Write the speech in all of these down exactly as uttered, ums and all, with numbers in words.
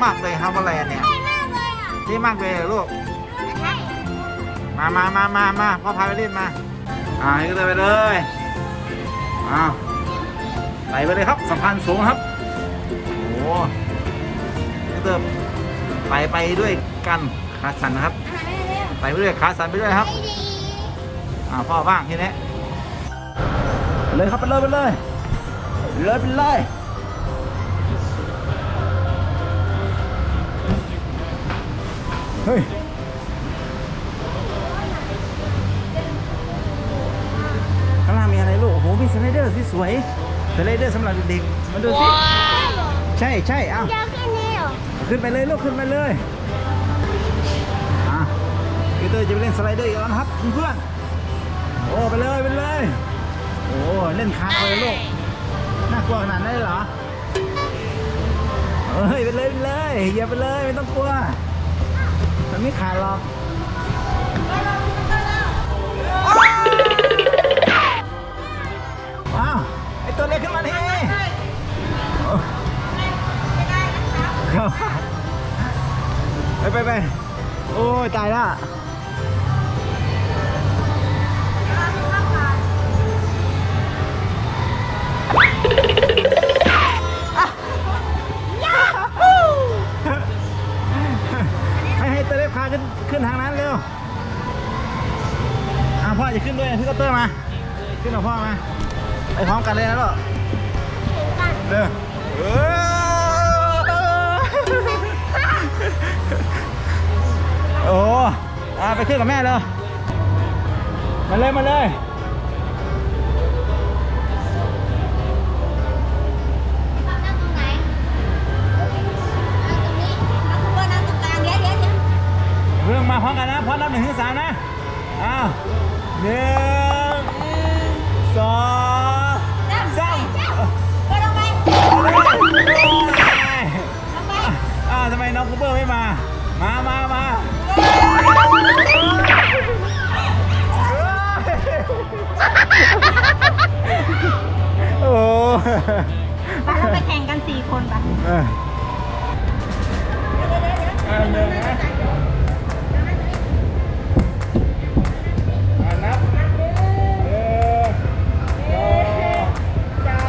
มากเลยฮาวเวอร์แลนด์เนี่ยเท่มากเลยลูกมามามามามาพ่อพาไปเล่นมาอ่าให้ก็เลยไปเลยอ้าวไปไปเลยครับสะพานสูงครับโอ้ก็เติมไปไปด้วยกันขาสั่นนะครับไปไปด้วยขาสั่นไปด้วยครับอ่าพ่อบ้างทีนี้ไปเลยครับไปเลยไปเลยเลยไปเลยเฮ้ยข้างล่างมีอะไรลูกโอ้โหมีสไลเดอร์สวยสไลเดอร์สำหรับเด็กมาดูสิใช่ใช่เอ้าขึ้นไปเลยลูกขึ้นไปเลยอ่ะพี่เตอร์จะไปเล่นสไลเดอร์อีกแล้วนะครับเพื่อนโอ้ไปเลยไปเลยโอ้เล่นคาเลยลูกน่ากลัวขนาดนั้นเลยเหรอเฮ้ยไปเลยไปเลยอย่าไปเลยไม่ต้องกลัวมันไม่ขาดหรอกว้าวไอตัวเล็กขึ้นมาทีไปไปไปโอ้ยตายละให้ให้ตัวเล็กพาขึ้นขึ้นทางนั้นเร็วอ่ะพ่อจะขึ้นด้วยพี่ก็เตอร์มาขึ้นกับพ่อมาไปพร้อมกันเลยนะลูกเร็วโอ้อ่ะไปขึ้นกับแม่เลยมาเลยมาเลยเรื่องมาพร้อมกันนะพร้อมนับหนึ่งถึงสามนะอ้าวหนึ่งสองสามก็ลงไปอ้าวทำไมน้องคูเปอร์ไม่มามามามาโอ้ไปเราไปแข่งกันสี่คนไปหนึ่งนะนับหนึ่งสอง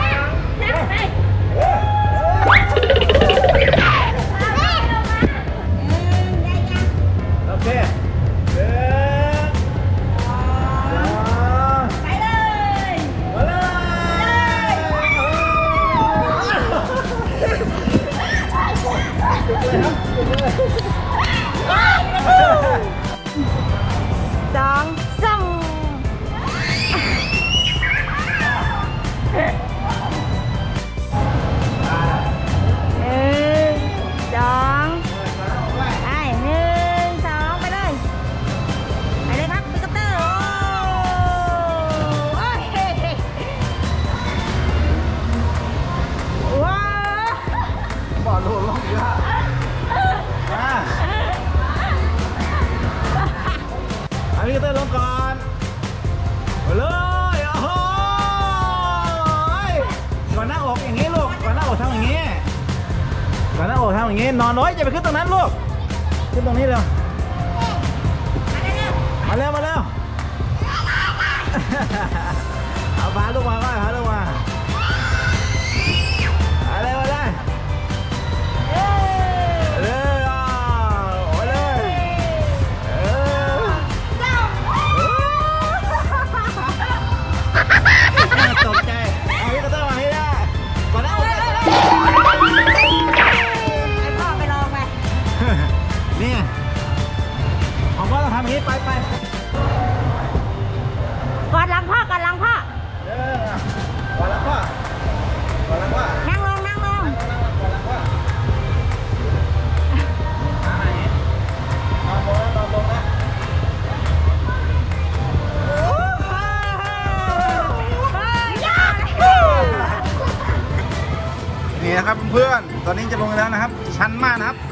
โอเคหนึ่งสองไปเลยมาเลยสองสองหนึ่งสองไปหนึ่งสองไปเลยไปเลยครับปิกเตอร์โอ้ยว้าวบอลโหล่นลงอีกแล้วอันนี้ก็เต้นลงก่อนไปเลยโอ้โหก่อนหน้าอกอย่างนี้ลูกก่อนหน้าอกทำอย่างนี้ก่อนหน้าอกทำอย่างนี้นอนน้อยจะไปขึ้นตรงนั้นลูกขึ้นตรงนี้เร็วมาเร็วมาเร็วเอาพาลูกมาพาลูกมาอะไรมาได้ตกใจเอาพี่กระเตอร์มาให้ได้ก่อนหน้าอกให้พ่อไปลองไปนี่ของพ่อต้องทำอย่างนี้ไปไปกอดหลังพ่อกอดหลังพ่อเออก่อนหลังพ่อก่อนหลังพ่อนั่งลงนั่งลงก่อนหลังพ่ออะไรนี่นอนลงนะนอนลงนะนี่นะครับเพื่อนตอนนี้จะลงแล้วนะครับชันมากนะครับ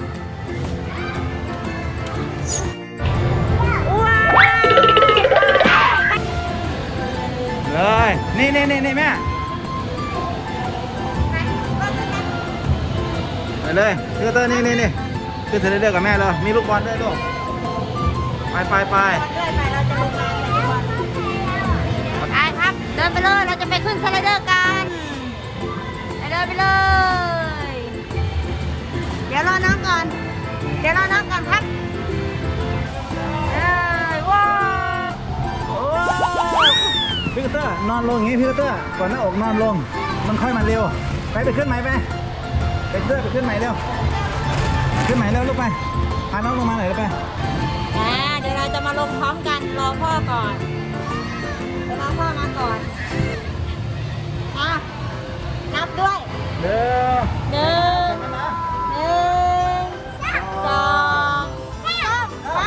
เลยนี่นี่นี่นี่แม่เอเลยพี่เตอร์นี่นี่นี่ขึ้นสไลเดอร์กับแม่เลยมีลูกบอลด้วยลูกไปไปไปด้วยไปเราจะลงมาไปครับเดินไปเลยเราจะไปขึ้นสไลเดอร์กันไปเลยไปเลยเดี๋ยวรอน้องก่อนเดี๋ยวรอน้องก่อนครับเอ้ยว้าวพี่เตอร์นอนลงอย่างงี้พี่เตอร์ก่อนหน้าอกนอนลงมันค่อยมาเร็วไปไปขึ้นไหมไปไปเตอร์ไปขึ้นไหมเร็วขึ้นไหมเร็วลูกไปพาน้องลงมาหน่อยไปอ่าเดี๋ยวเราจะมาลงพร้อมกันรอพ่อก่อนเดี๋ยวรอพ่อมาก่อนอ่ะนับด้วยเด้อหนึ่งหนึ่งสองสามไป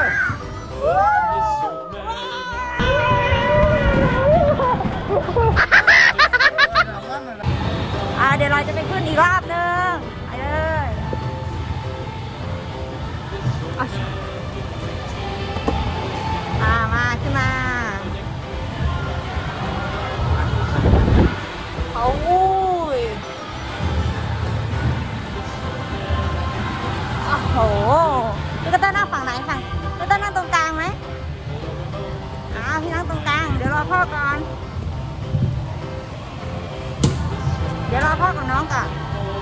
อ่าเดี๋ยวเราจะไปขึ้นอีกรอบหนึ่งไปเลยเอาอ่ามาขึ้นมาเอาอุ้ยโอ้โหพี่ก็ต้องนั่งฝั่งไหนฝั่งพี่ต้องนั่งตรงกลางไหมอ่าพี่นั่งตรงกลางเดี๋ยวรอพ่อก่อนเดี๋ยวรอพ่อกับน้องก่อน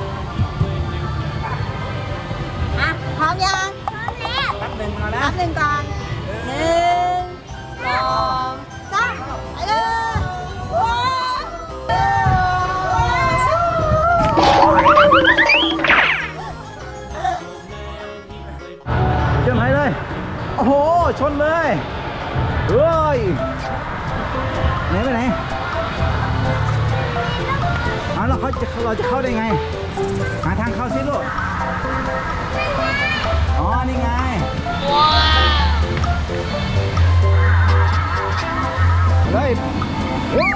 อ่ะพร้อมยังพร้อมแล้วนับหนึ่งมาแล้นัวบหนึ่งก่อนหนึ่งสองสามไปเลยว้าวเชื่อมไหนเลยโอ้โหชนเลยเฮ้ยไหนไปไหนเอาเราเขาจะเราจะเข้าได้ไงหาทางเข้าสิลูกอ๋อนี่ไงว้าวเฮ้ยโอ้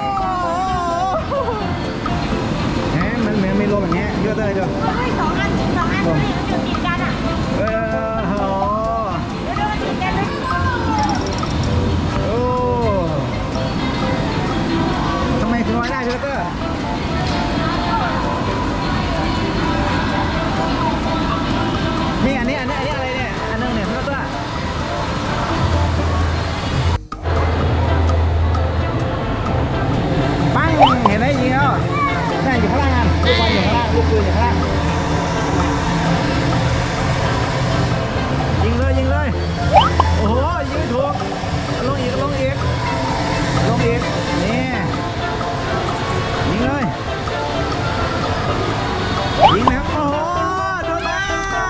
แหมมันมันไม่ลงอย่างเงี้ยเยอะเลยเดี๋ยวเฮ้ยสองอันสองอันเลยมันอยู่ติดกันอ่ะเออโหเดี๋ยวดูมันติดกันเลยโอ้ทำไมถึงลอยได้เจ้าเตอร์นี่อันนี้อันนี้อันนี้อะไรเนี่ยอันนึงเนี่ยเจ้าเตอร์ปังเห็นไหมยิงแล้วแม่อยู่ข้างล่างกันลูกบอลอยู่ข้างล่างลูกปืนอยู่ข้างล่างยิงเลยยิงเลยโอ้โหยิงไม่ถูกลงอีกลงอีกลงอีกนี่ยิงเลยยิงแล้วโอ้โหโดนแล้ว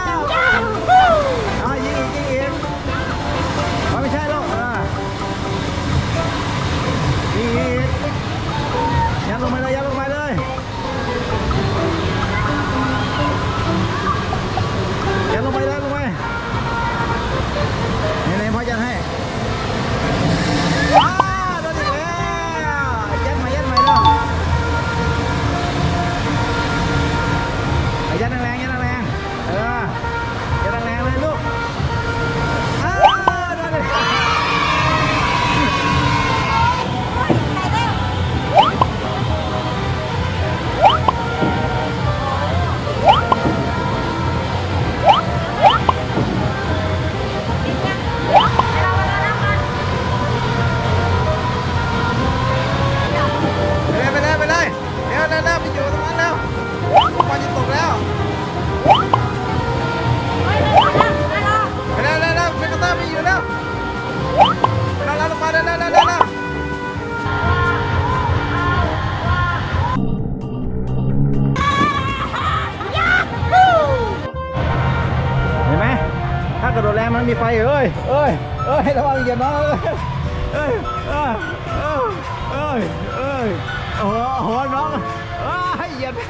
อ่ะยิงอีกยิงอีกอ๋อไม่ใช่หรอกอ่ะยิงอีกยัดลงไปเลยยัดลงไปเลยยัดลงไปยัดลงไปไหนๆพ่อยัดให้ว้าวโดนอีกแล้วยัดใหม่ยัดใหม่แล้วยัดแรงๆยัดแรงๆเออยัดแรงๆเลยลูกอ้าวโดนอีกไปเลยไปเลยเดี๋ยวเดี๋ยวไปอยู่ตรงนั้นแล้วบอลจะตกแล้วไปแล้วแล้วเป็นกระต้าไปอยู่แล้วแล้วแล้วลงมาแล้วแล้วแล้วแล้วเห็นไหมถ้ากระโดดแรงมันมีไฟเอ้ยเอ้ยเอ้ยระวังเหยียบน้องเอ้ยเอ้ยเอ้ยเอ้ยเอ้ยโอ้โหน้องเอ้ยเหยียบ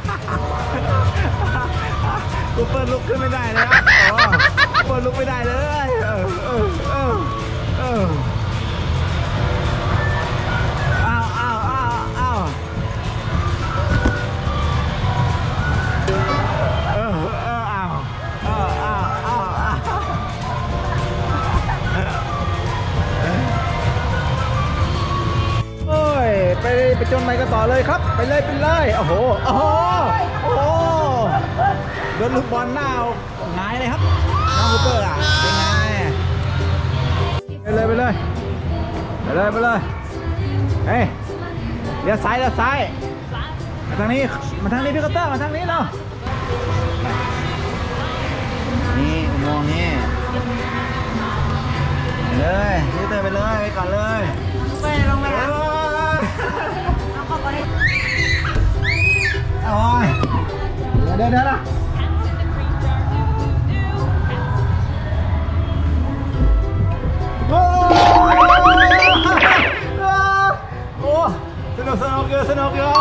กูเปิดลุกขึ้นไม่ได้เลยครับโอ้เปิดลุกไม่ได้เลยเออเออเออเอออ้าวอ้าวอ้าวอ้าวเออเอออ้าวอ้าวอ้าวอ้าวอ้าวโอ้ยไปไปจนไปกันต่อเลยครับไปเลยไปเลยโอ้โหโอ้โหโอ้โหรถลูกบอลหน้าหงายเลยครับน้องคูเปอร์อ่ะเป็นไงไปเลยไปเลยไปเลยไปเลยเฮ้ยเลี้ยวซ้ายเลี้ยวซ้ายมาทางนี้มาทางนี้พี่คอปเตอร์มาทางนี้เนาะนี่อุโมงค์นี่ไปเลยพี่เตอร์ไปเลยไปก่อนเลยไปลงไปแล้วเอาเข้าไปโอ้ยเดี๋ยวเดี๋ยวนะโอ้โอ้สนุกสนุกเยอะสนุกเยอะ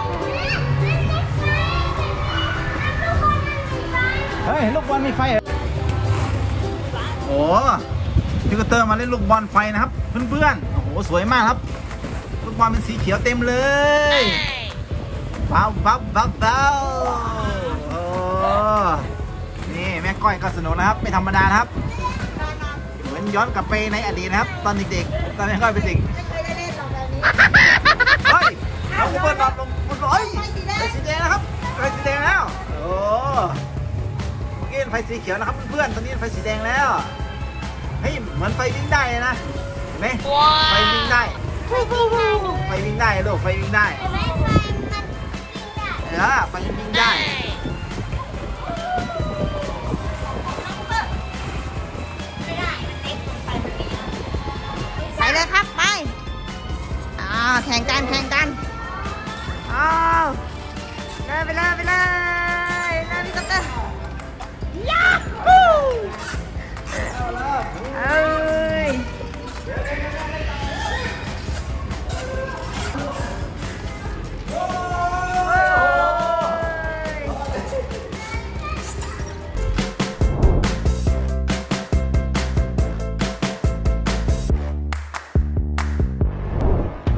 เฮ้ยลูกบอลมีไฟโอ้พี่ก็เติมมาเล่นลูกบอลไฟนะครับเพื่อนๆโอ้โหสวยมากครับลูกบอลเป็นสีเขียวเต็มเลยบ้าวบ้าวบ้าวบ้าวโอ้นี่แม่ก้อยก็สนุกนะครับไม่ธรรมดานะครับเหมือนย้อนกลับไปในอดีตนะครับตอนเด็กๆตอนแม่ก้อยเป็นเด็กไม่เคยได้เล่นหรอกแบบนี้เฮ้ยเราเปิดหลอดลงบนร้อยไฟสีแดงนะครับไฟสีแดงแล้วโอ้เมื่อกี้ไฟสีเขียวนะครับเพื่อนๆตอนนี้ไฟสีแดงแล้วเฮ้ยเหมือนไฟวิ่งได้นะเห็นไหมไฟวิ่งได้ไฟวิ่งได้ลูกไฟวิ่งได้เออไฟวิ่งได้ใส่เลยครับไปอ่าแข่งกันแข่งกันอ้าวเลยไปเลยไปเลยเลยพี่คอปเตอร์ยาฮู